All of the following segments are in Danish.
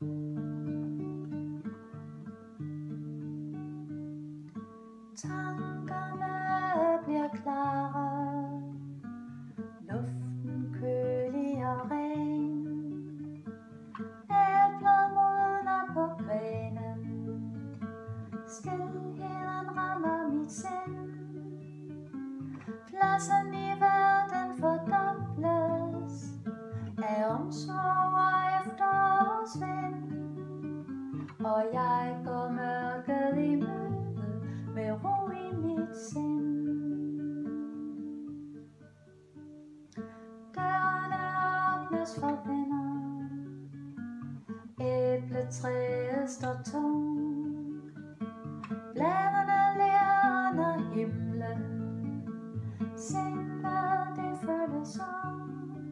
Tankerne bliver klare, luften kølig og ren. Æblet modner på grenen, stilheden rammer mit sind. Pladsen i verden fordobles af omsorg og efterårsvind, og jeg går mørket i møde med ro i mit sind. Dørene åbnes for venner, æbletræet står tungt, bladene ler under himlen, sindet det føles om.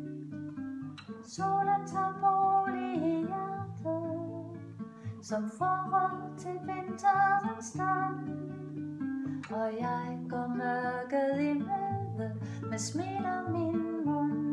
Solen tager bolig i hjertet, som forråd til vinterens start, og jeg går mørket i møde med smil om min mund.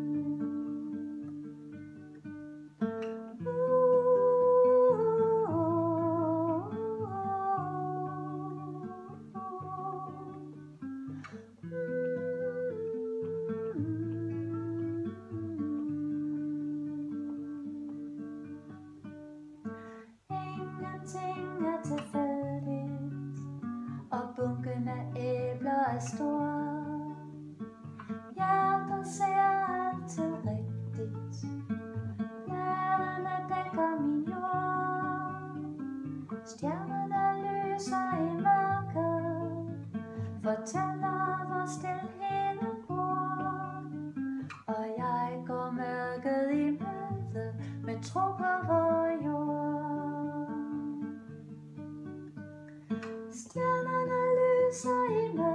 Ingenting er tilfældigt, og bunken af æbler er stor. Hjertet ser altid rigtigt, bladene dækker min jord. Stjernerne lyser i mørket, fortæller hvor stilheden bor, og jeg går mørket i møde med tro på vor jord. Stjernerne lyser i mørket,